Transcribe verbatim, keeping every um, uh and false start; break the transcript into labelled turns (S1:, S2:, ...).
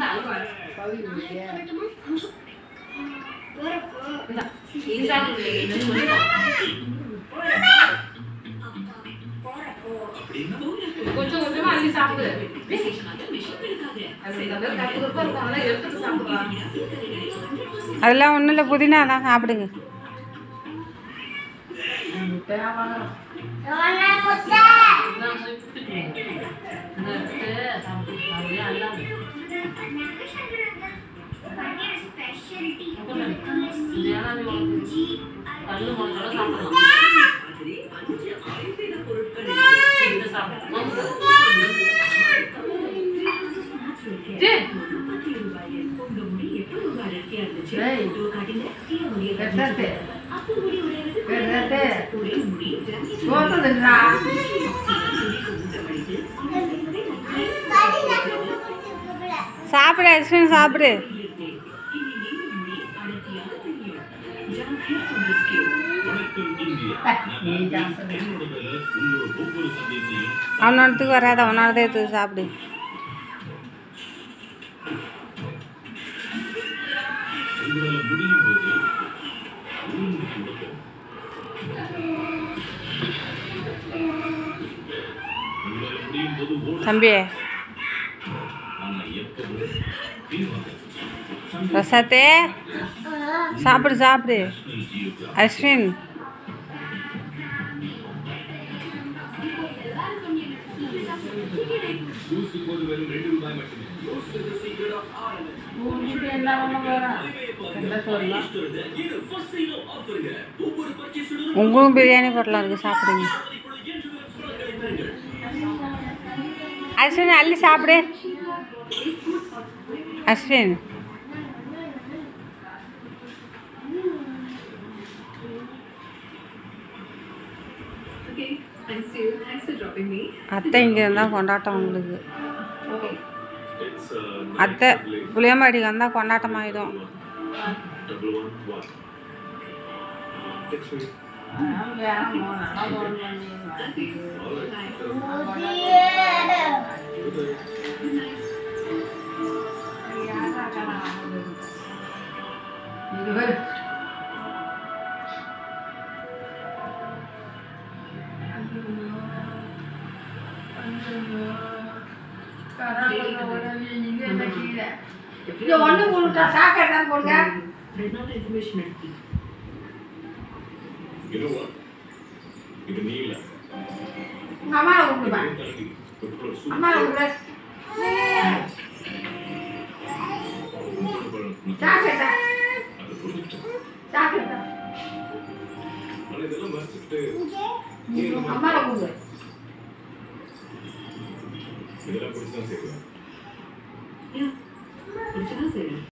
S1: கொஞ்சம் கொஞ்சமா அள்ளி சாப்பிடு.
S2: அதெல்லாம் ஒன்றும் இல்லை, புதினா தான் சாப்பிடுங்க. சாப்பிடு அஸ்வின், சாப்பிடு. அவனோடத்துக்கு வராது, அவனோட எடுத்து சாப்பிடு. தம்பி ரசத்தே சாப்பிடு சாப்பிடு. அஸ்வின் உங்களுக்கும் பிரியாணி போடலாம் இருக்கு, சாப்பிடுங்க. அஸ்வின் அள்ளி சாப்பிடு. அஸ்வின் அத்தை இங்கே இருந்தால் கொண்டாட்டம் உங்களுக்கு. அத்தை புளியம்பாடிக்கு வந்தால் கொண்டாட்டம் ஆகிடும். ஒன்று கொடுத்தா சாக்கடை போடுங்க. அம்மா கொடுப்பா, அம்மா கொடுப்பா. சாக்கடை சாக்கடை அம்மா கொடுப்பா. இதெல்லாம் பிடிச்சா சரி.